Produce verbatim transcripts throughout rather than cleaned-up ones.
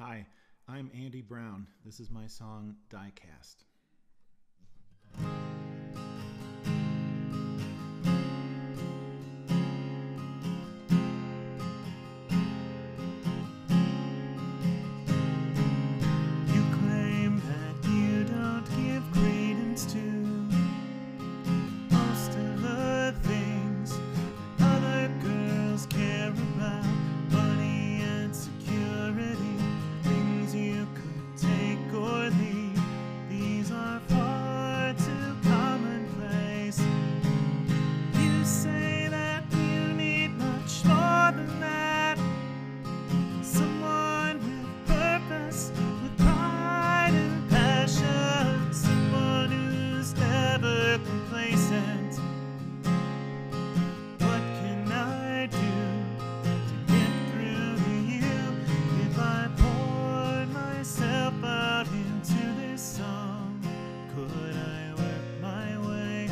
Hi, I'm Andy Braun. This is my song, Diecast. You claim that you don't give credence to most of the things that other girls care about. Money and security, things you could take or leave. These are far too commonplace. You say that you need much more than that. Someone with purpose, with pride and passion. Someone who's never complacent. What can I do to get through to you? If I poured myself out into this song, could I work my way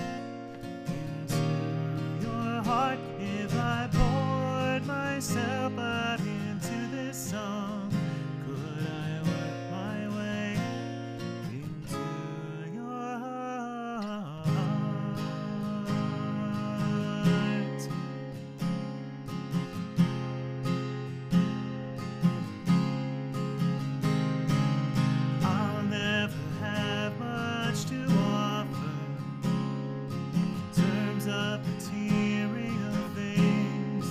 into your heart? If I poured myself out into this song, could I work my way into your heart? I'll never have much to offer in terms of material things.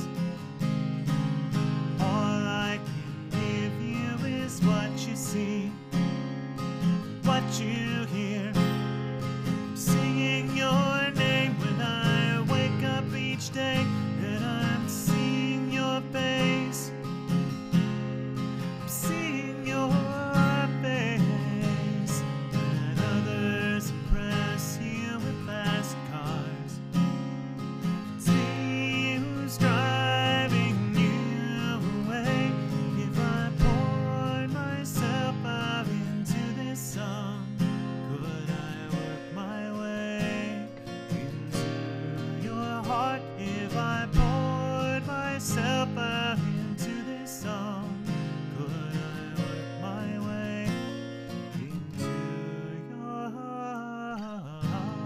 All I can give you is what you see, what you hear. I'm singing your name when I wake up each day, and I'm seeing your face. I'm seeing your face. And others impress you with fast cars. See who's driving you away. If I poured myself out into this song, could I work my way into your heart? If I poured myself out into this song, could I work my way into your heart?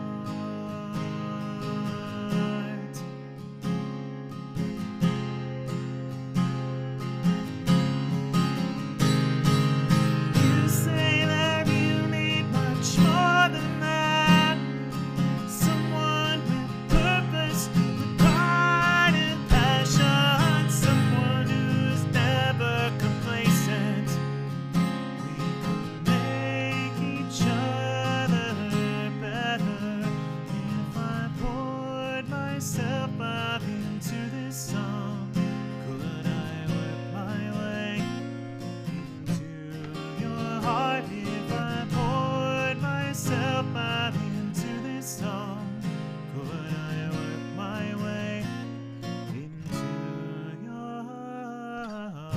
You say that you need much more than that. Someone with purpose, with pride and passion. Someone who's never complacent. We could make each other better. If I poured myself out into this song, could I work my way into your heart? If I poured myself out into this song, could I work my way into your heart?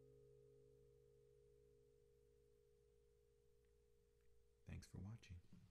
Thanks for watching.